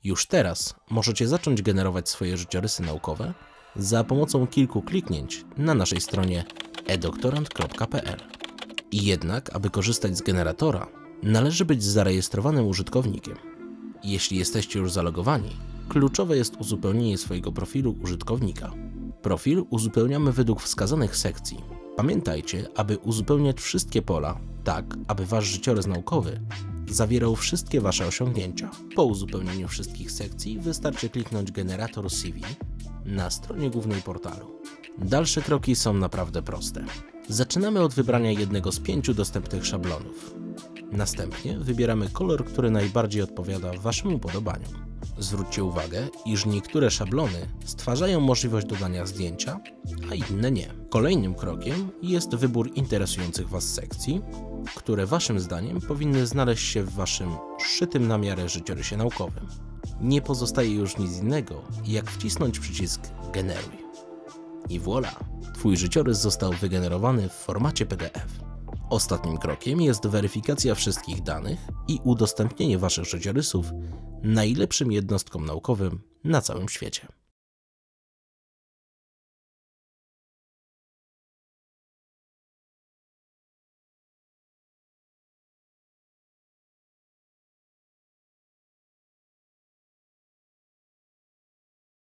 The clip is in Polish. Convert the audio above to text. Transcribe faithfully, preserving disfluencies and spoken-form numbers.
Już teraz możecie zacząć generować swoje życiorysy naukowe za pomocą kilku kliknięć na naszej stronie e doktorant kropka p l. I jednak, aby korzystać z generatora, należy być zarejestrowanym użytkownikiem. Jeśli jesteście już zalogowani, kluczowe jest uzupełnienie swojego profilu użytkownika. Profil uzupełniamy według wskazanych sekcji. Pamiętajcie, aby uzupełniać wszystkie pola, tak aby wasz życiorys naukowy zawierał wszystkie wasze osiągnięcia. Po uzupełnieniu wszystkich sekcji wystarczy kliknąć Generator C V na stronie głównej portalu. Dalsze kroki są naprawdę proste. Zaczynamy od wybrania jednego z pięciu dostępnych szablonów. Następnie wybieramy kolor, który najbardziej odpowiada waszym upodobaniom. Zwróćcie uwagę, iż niektóre szablony stwarzają możliwość dodania zdjęcia, a inne nie. Kolejnym krokiem jest wybór interesujących was sekcji, które waszym zdaniem powinny znaleźć się w waszym szytym na miarę życiorysie naukowym. Nie pozostaje już nic innego, jak wcisnąć przycisk Generuj. I voilà! Twój życiorys został wygenerowany w formacie P D F. Ostatnim krokiem jest weryfikacja wszystkich danych i udostępnienie waszych życiorysów najlepszym jednostkom naukowym na całym świecie.